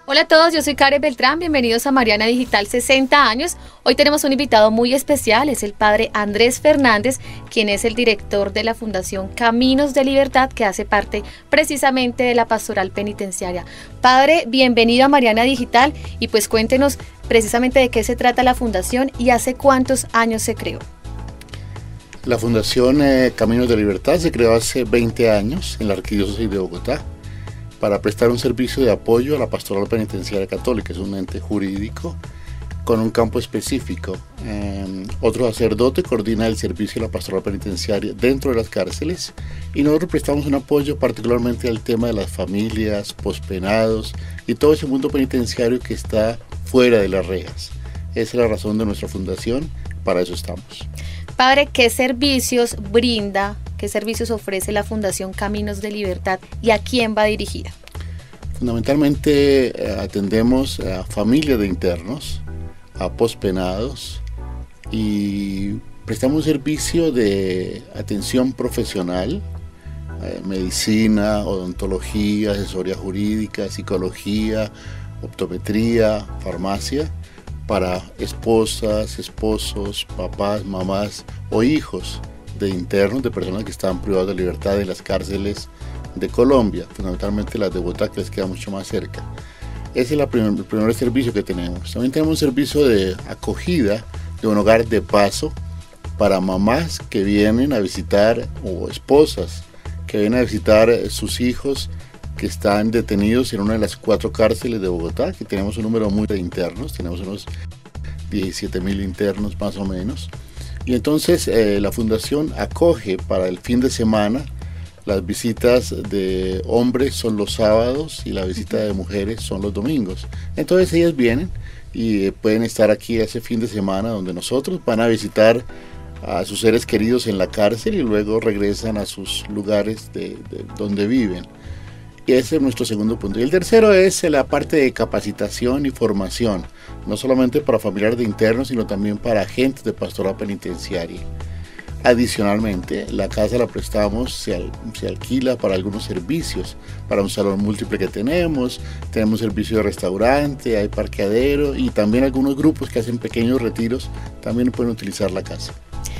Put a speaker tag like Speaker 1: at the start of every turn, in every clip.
Speaker 1: Hola a todos, yo soy Karen Beltrán, bienvenidos a Mariana Digital 60 años. Hoy tenemos un invitado muy especial, es el padre Andrés Fernández, quien es el director de la Fundación Caminos de Libertad, que hace parte precisamente de la Pastoral Penitenciaria. Padre, bienvenido a Mariana Digital y pues cuéntenos precisamente de qué se trata la fundación y hace cuántos años se creó.
Speaker 2: La Fundación Caminos de Libertad se creó hace 20 años en la Arquidiócesis de Bogotá, para prestar un servicio de apoyo a la Pastoral Penitenciaria Católica. Es un ente jurídico con un campo específico. Otro sacerdote coordina el servicio de la Pastoral Penitenciaria dentro de las cárceles y nosotros prestamos un apoyo particularmente al tema de las familias, pospenados y todo ese mundo penitenciario que está fuera de las rejas. Esa es la razón de nuestra fundación, para eso estamos.
Speaker 1: Padre, ¿qué servicios brinda, qué servicios ofrece la Fundación Caminos de Libertad y a quién va dirigida?
Speaker 2: Fundamentalmente atendemos a familias de internos, a pospenados y prestamos un servicio de atención profesional, medicina, odontología, asesoría jurídica, psicología, optometría, farmacia, para esposas, esposos, papás, mamás o hijos de internos, de personas que están privadas de libertad en las cárceles de Colombia, fundamentalmente las de Bogotá, que les queda mucho más cerca. Ese es el primer servicio que tenemos. También tenemos un servicio de acogida de un hogar de paso para mamás que vienen a visitar, o esposas que vienen a visitar sus hijos que están detenidos en una de las 4 cárceles de Bogotá, que tenemos un número muy de internos, tenemos unos 17.000 internos más o menos. Y entonces la fundación acoge para el fin de semana. Las visitas de hombres son los sábados y la visita de mujeres son los domingos. Entonces ellas vienen y pueden estar aquí ese fin de semana donde nosotros van a visitar a sus seres queridos en la cárcel y luego regresan a sus lugares de donde viven. Y ese es nuestro segundo punto. Y el tercero es la parte de capacitación y formación, no solamente para familiares de internos, sino también para agentes de pastoral penitenciaria. Adicionalmente, la casa la prestamos, se alquila para algunos servicios, para un salón múltiple que tenemos servicio de restaurante, hay parqueadero y también algunos grupos que hacen pequeños retiros también pueden utilizar la casa.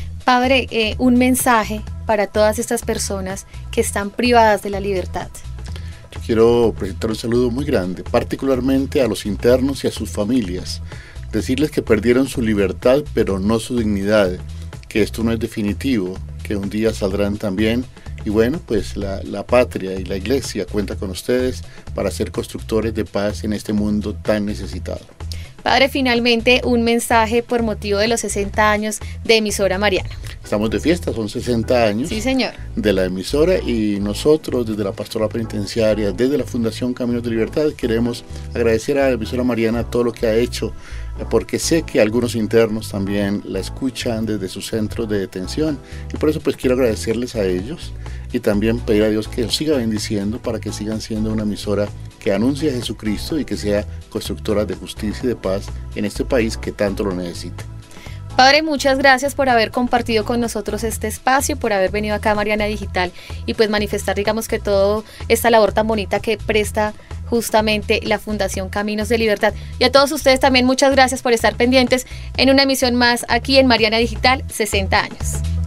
Speaker 1: Padre, un mensaje para todas estas personas que están privadas de la libertad.
Speaker 2: Yo quiero presentar un saludo muy grande, particularmente a los internos y a sus familias, decirles que perdieron su libertad pero no su dignidad, que esto no es definitivo, que un día saldrán también y bueno, pues la patria y la iglesia cuenta con ustedes para ser constructores de paz en este mundo tan necesitado.
Speaker 1: Padre, finalmente un mensaje por motivo de los 60 años de Emisora Mariana.
Speaker 2: Estamos de fiesta, son 60 años.
Speaker 1: Sí, señor.
Speaker 2: De la emisora y nosotros desde la Pastoral Penitenciaria, desde la Fundación Caminos de Libertad, queremos agradecer a la emisora Mariana todo lo que ha hecho, porque sé que algunos internos también la escuchan desde sus centros de detención y por eso pues quiero agradecerles a ellos y también pedir a Dios que los siga bendiciendo para que sigan siendo una emisora que anuncie a Jesucristo y que sea constructora de justicia y de paz en este país que tanto lo necesita.
Speaker 1: Padre, muchas gracias por haber compartido con nosotros este espacio, por haber venido acá a Mariana Digital y pues manifestar, digamos, que toda esta labor tan bonita que presta justamente la Fundación Caminos de Libertad. Y a todos ustedes también muchas gracias por estar pendientes en una emisión más aquí en Mariana Digital 60 años.